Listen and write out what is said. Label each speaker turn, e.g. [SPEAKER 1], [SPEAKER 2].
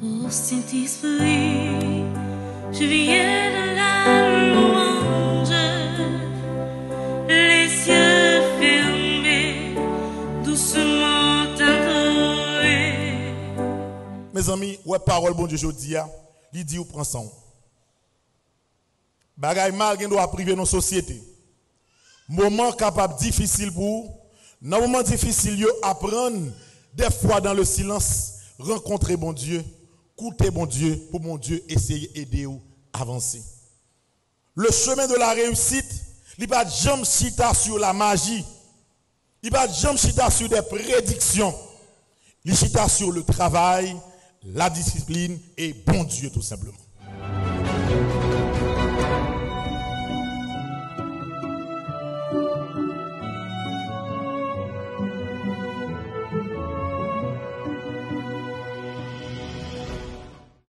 [SPEAKER 1] Ô Saint-Esprit, je viens de la louange, les yeux fermés, doucement adorés.
[SPEAKER 2] Mes amis, ouais, parole bon Dieu, je dis, il dit ou prend ça. Bagay mal gen doit priver nos sociétés. Moment capable difficile pour dans moment difficile yo apprendre des fois dans le silence rencontrer bon Dieu, écouter bon Dieu pour mon Dieu essayer aider ou avancer. Le chemin de la réussite, il pas jamais chita sur la magie. Il pas jamais chita sur des prédictions. Il chita sur le travail, la discipline et bon Dieu tout simplement.